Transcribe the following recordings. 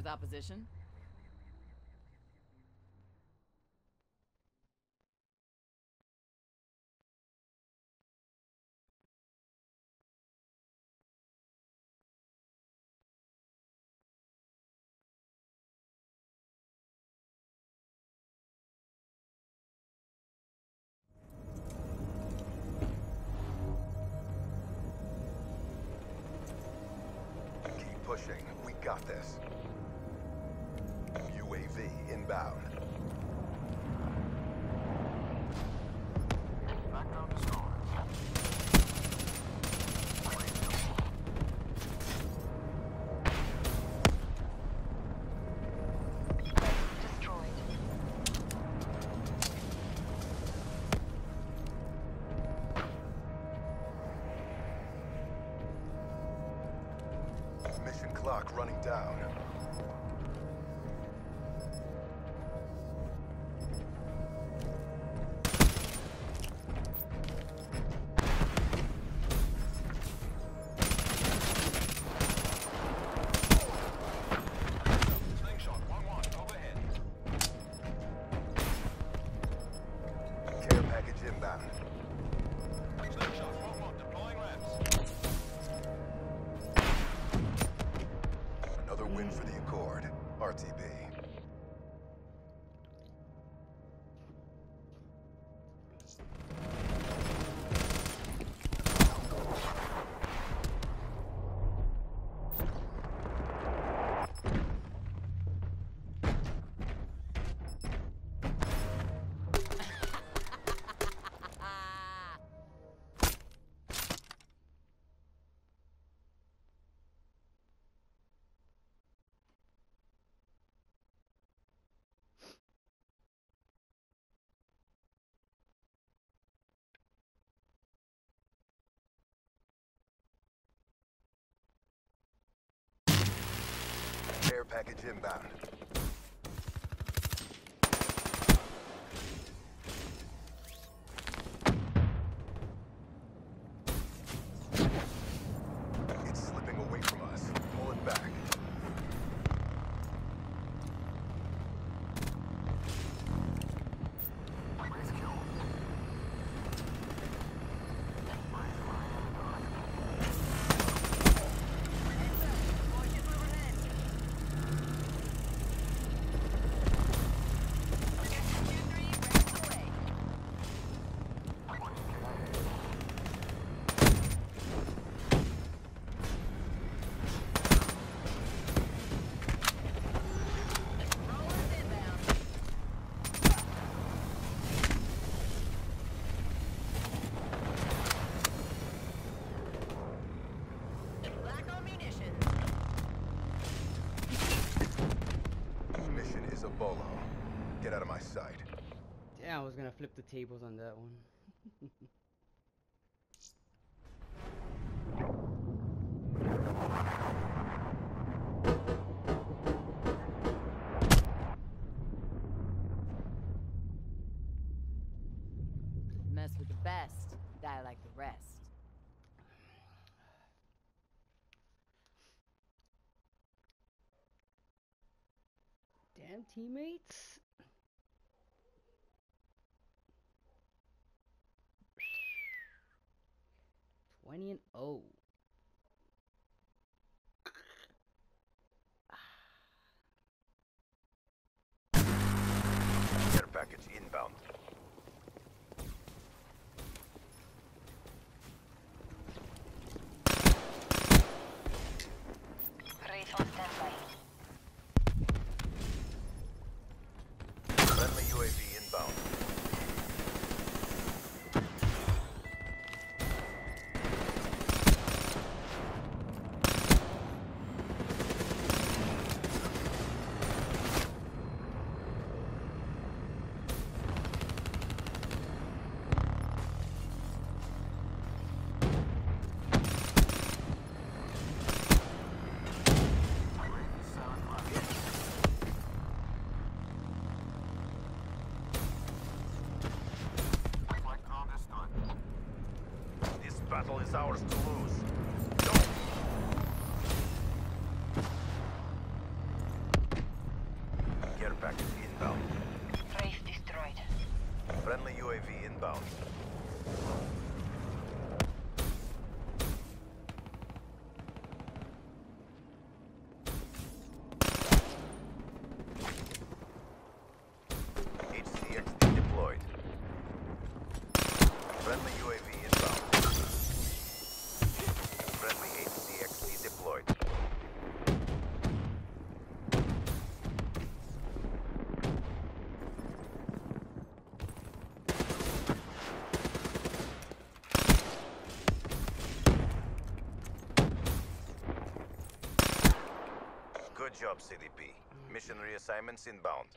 with opposition? Keep pushing. We got this. UAV inbound. Background is gone. Destroyed. Mission clock running down. Slingshot 1-1 overhead. Care package inbound. Slingshot 1-1 deploying ramps. Another win for the Accord. RTB. Care package inbound. It's slipping away from us. Pull it back. Mission is a bolo. Get out of my sight. Damn, I was gonna flip the tables on that one. Mess with the best, die like the rest. Damn teammates. Twenty and 0. Care package inbound. Wraith on standby. Friendly UAV inbound. battle is ours to lose. Go! inbound. HCXD deployed. Friendly UAV inbound. Friendly HCXD deployed. Good job, CDP. Mission reassignments inbound.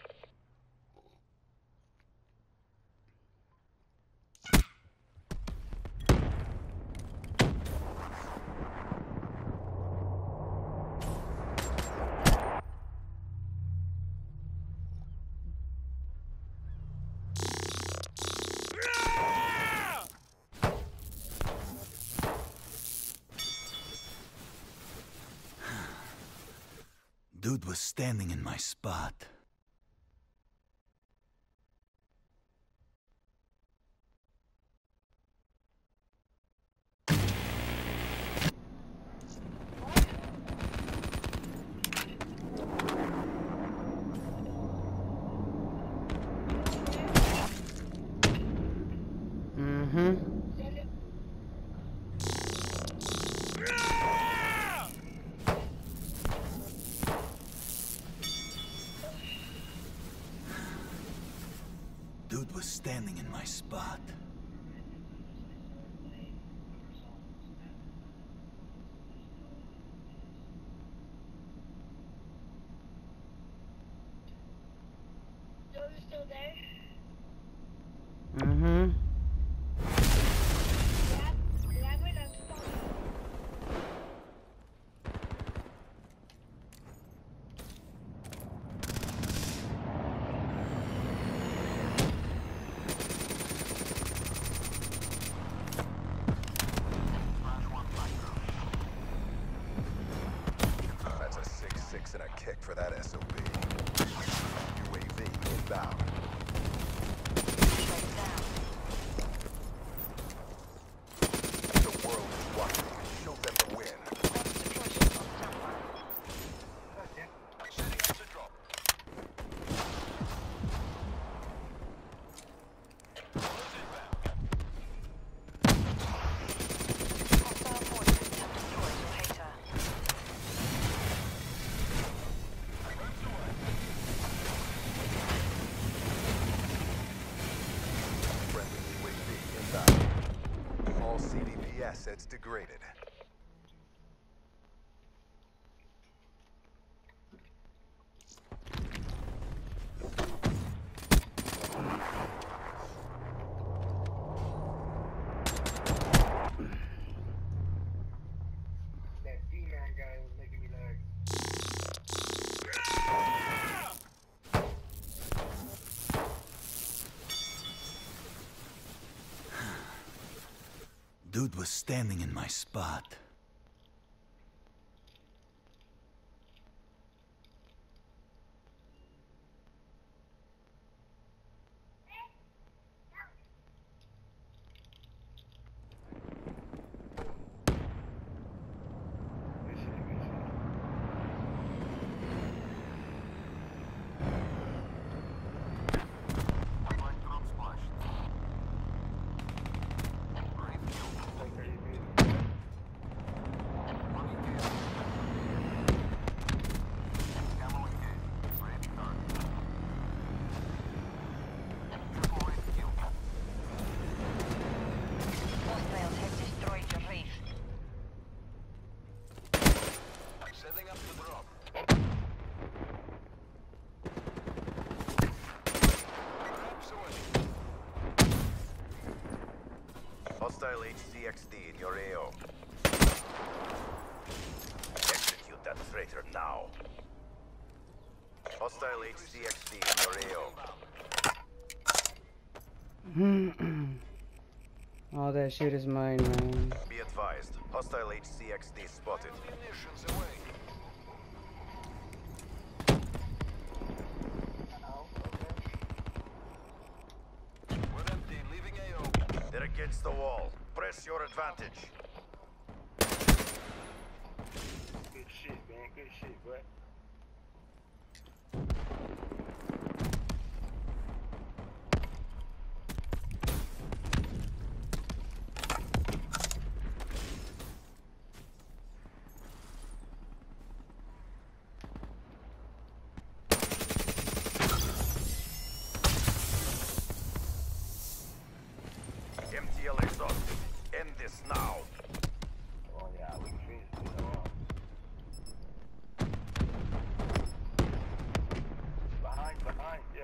Dude was standing in my spot. Dude was standing in my spot. Joe's still there? Grab it and stop. That's a 6-6 and a kick for that SOB. UAV inbound. The world is watching. Show them the win. Setting up to drop. Bullets inbound. Hostile mortars have destroyed locator. Ropes away. Friendly UAV inbound. All CDP assets degraded. That D-man guy was making me lag. Dude was standing in my spot. Light drop splashed. Green fuel. Like 30 feet. Running gear. Camo engaged. Ready target. Triple red fuel. Hostiles have destroyed your reef. Setting up to drop. Traps away. Hostile HCXD in your AO. Execute that traitor now. Hostile HCXD in your AO. All that shit is mine, man. Be advised, hostile HCXD spotted. Munitions away. Oh, okay. We're empty. Leaving AO. Press your advantage. Good shit, man. Good shit, bro. MTL exhausted. End this now. Oh, yeah, we can finish this off. Behind, yeah.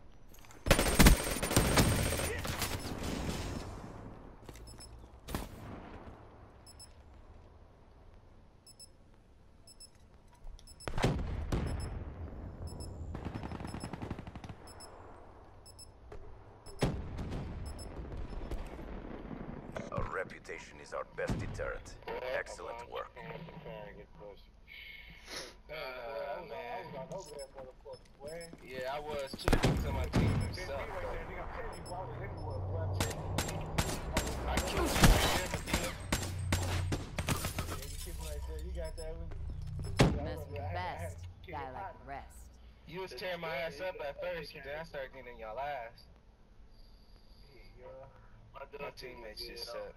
Our reputation is our best deterrent. Excellent work. I'm trying to get close. I was man. over there, motherfucker, boy. Yeah, I was too. Until my team Been sucked. right there, nigga. I'm telling you, boy, I was everywhere, boy. I'm telling you. I killed you right there, but then Yeah, you keep right there. You got that one. Mess with the best, die like the rest. you was tearing my ass up at first, and then I started getting in your ass. My teammates just suck.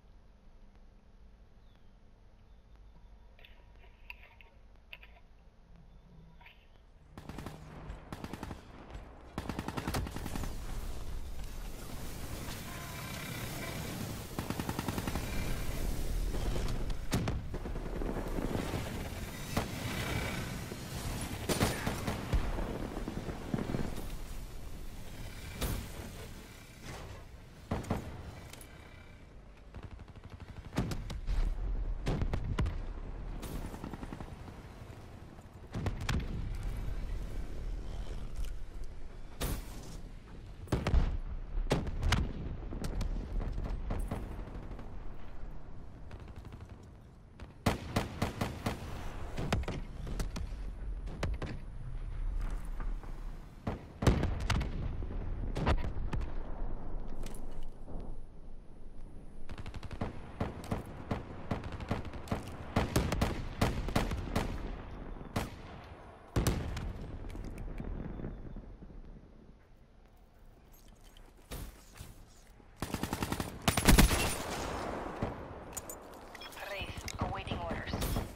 Awaiting orders.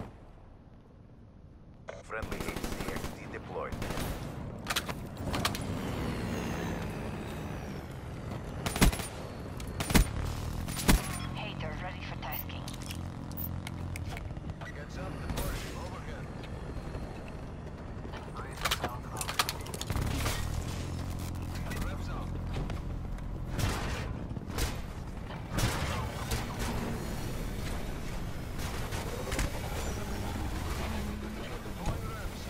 Friendly HCXD deployed. Hater ready for tasking. Gets up, departing overhead. Raise sound Revs up. Deploying revs.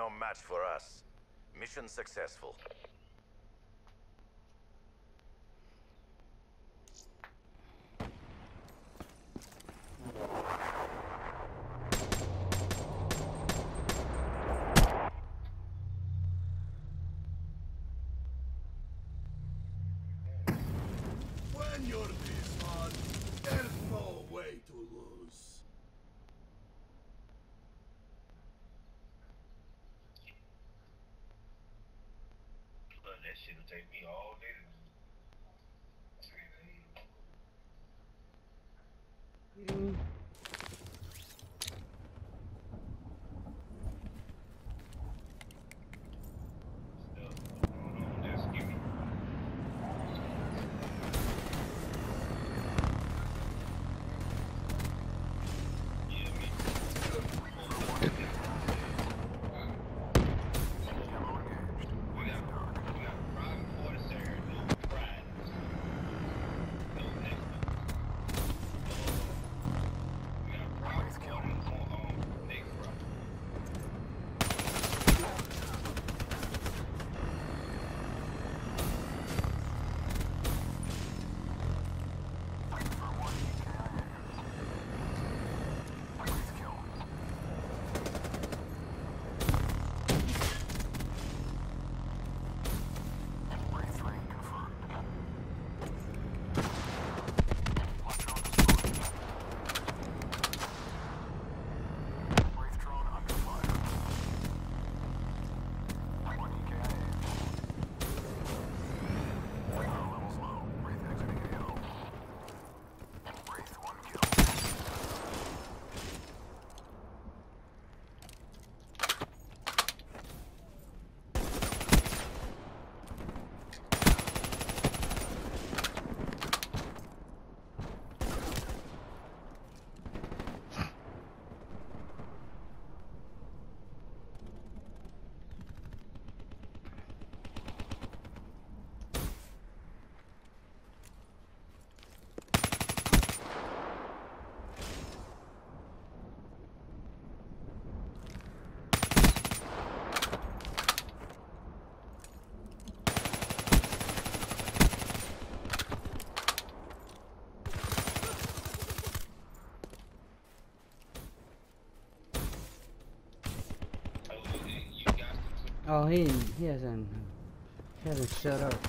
no match for us. Mission successful. When you're this hard, there's no way to lose. Look, that shit'll take me all day to Kidding me? Just give me. Yeah, me. We got prime quarter sir, no pride. No next one. We got prime quarter next round. Oh, he hasn't shut up.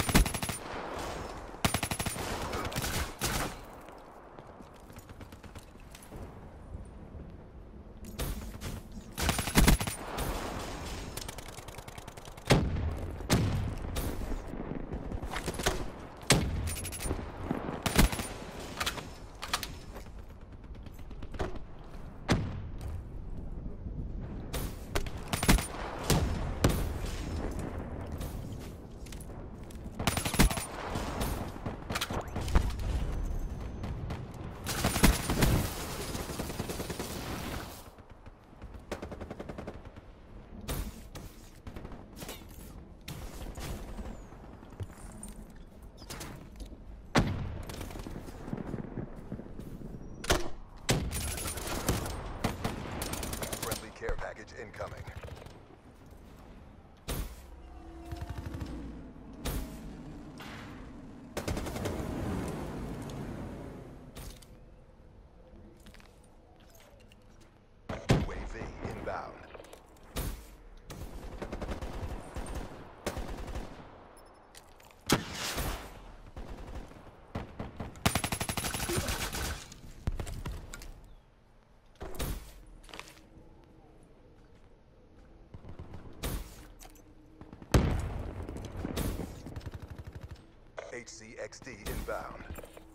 Friendly care package incoming. UAV inbound. HCXD inbound.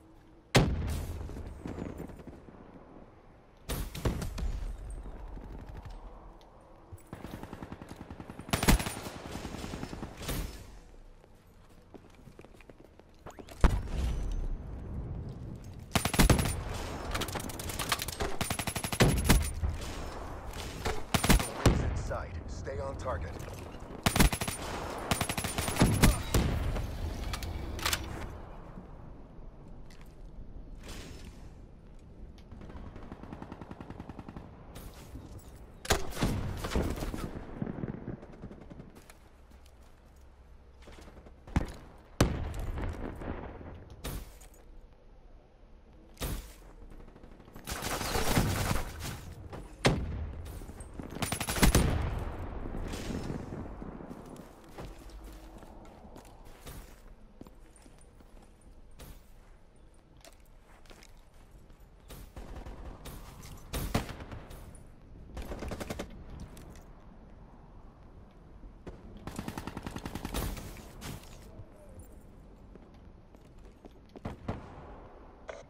The wind's in sight. Stay on target.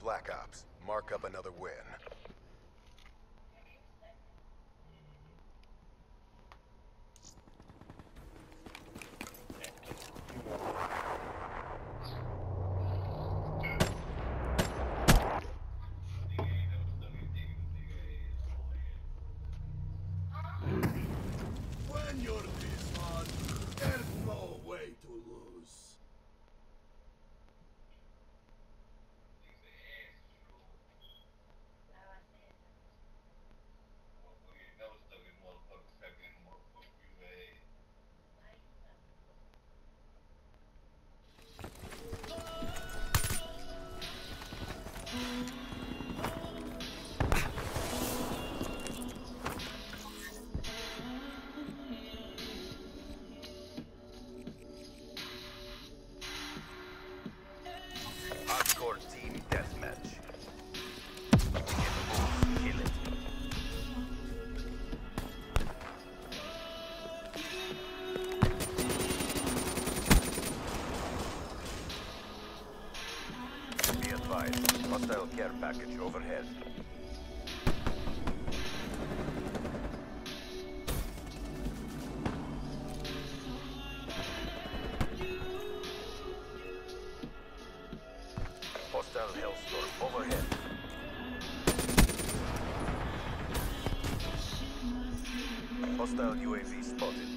Black Ops. Mark up another win. When you're this hard, there's no way to lose. Hardcore team deathmatch. Kill it. Be advised, hostile care package overhead. Hostile hellstorm overhead. Hostile UAV spotted.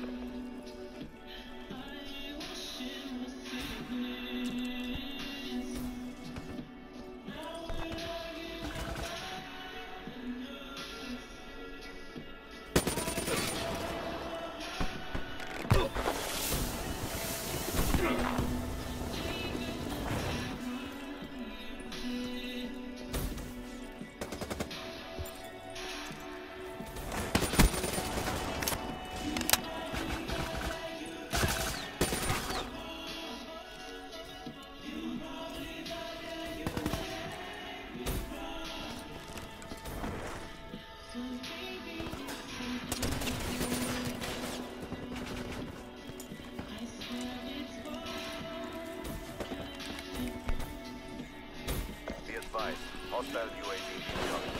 Be advised, hostile UAV incoming.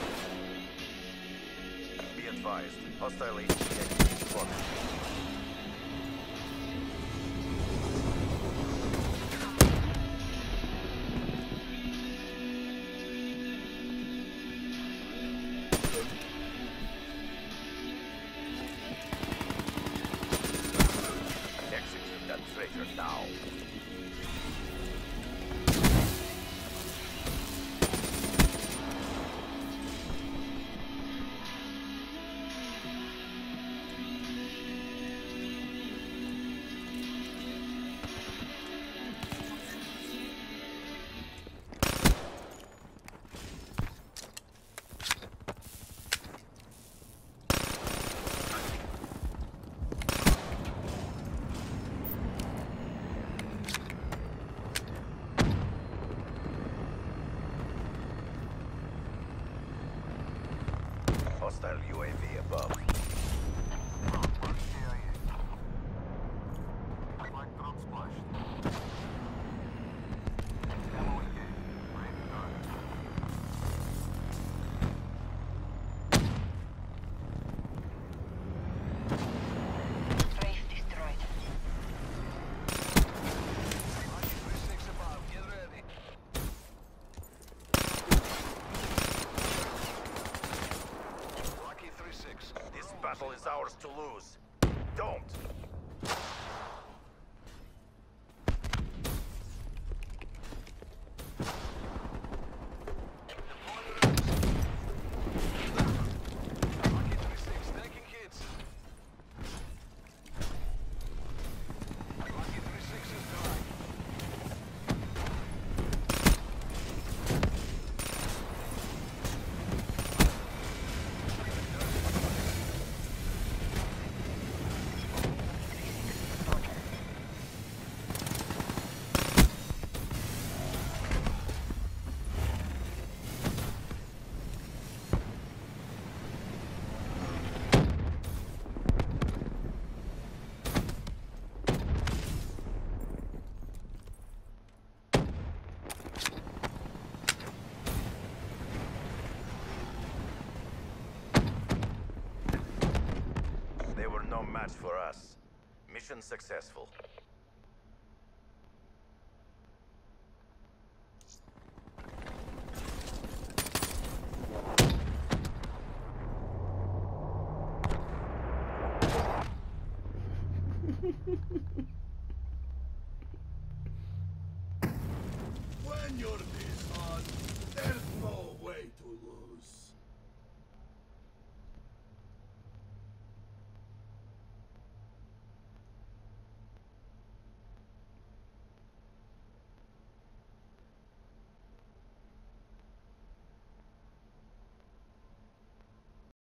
Be advised, hostile HCX spotted. Execute that traitor now. no match for us. Mission successful. When you're